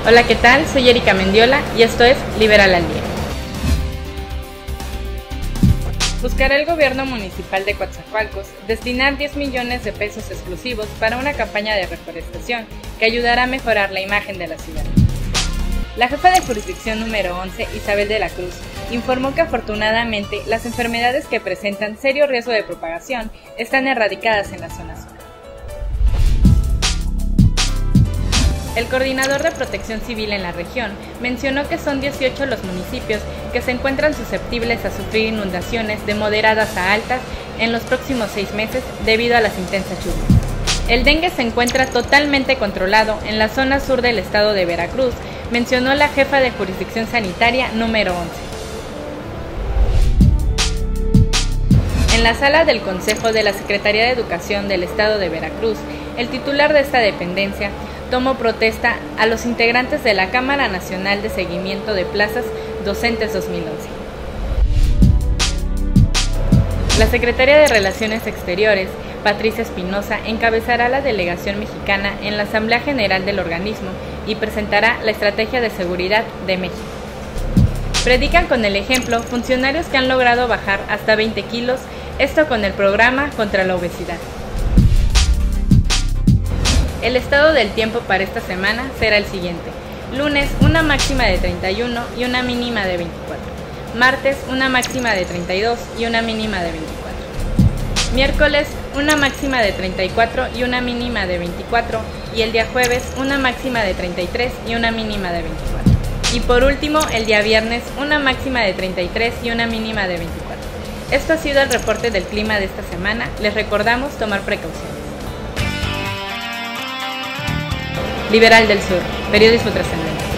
Hola, ¿qué tal? Soy Erika Mendiola y esto es Liberal al Día. Buscará el gobierno municipal de Coatzacoalcos destinar 10 millones de pesos exclusivos para una campaña de reforestación que ayudará a mejorar la imagen de la ciudad. La jefa de jurisdicción número 11, Isabel de la Cruz, informó que afortunadamente las enfermedades que presentan serio riesgo de propagación están erradicadas en la zona sur. El coordinador de Protección Civil en la región mencionó que son 18 los municipios que se encuentran susceptibles a sufrir inundaciones de moderadas a altas en los próximos 6 meses debido a las intensas lluvias. El dengue se encuentra totalmente controlado en la zona sur del estado de Veracruz, mencionó la jefa de jurisdicción sanitaria número 11. En la sala del Consejo de la Secretaría de Educación del estado de Veracruz, el titular de esta dependencia tomó protesta a los integrantes de la Cámara Nacional de Seguimiento de Plazas Docentes 2011. La secretaria de Relaciones Exteriores, Patricia Espinosa, encabezará la delegación mexicana en la Asamblea General del organismo y presentará la Estrategia de Seguridad de México. Predican con el ejemplo funcionarios que han logrado bajar hasta 20 kilos, esto con el programa contra la obesidad. El estado del tiempo para esta semana será el siguiente: lunes, una máxima de 31 y una mínima de 24. Martes, una máxima de 32 y una mínima de 24. Miércoles, una máxima de 34 y una mínima de 24. Y el día jueves, una máxima de 33 y una mínima de 24. Y por último, el día viernes, una máxima de 33 y una mínima de 24. Esto ha sido el reporte del clima de esta semana. Les recordamos tomar precauciones. Liberal del Sur, periodismo trascendente.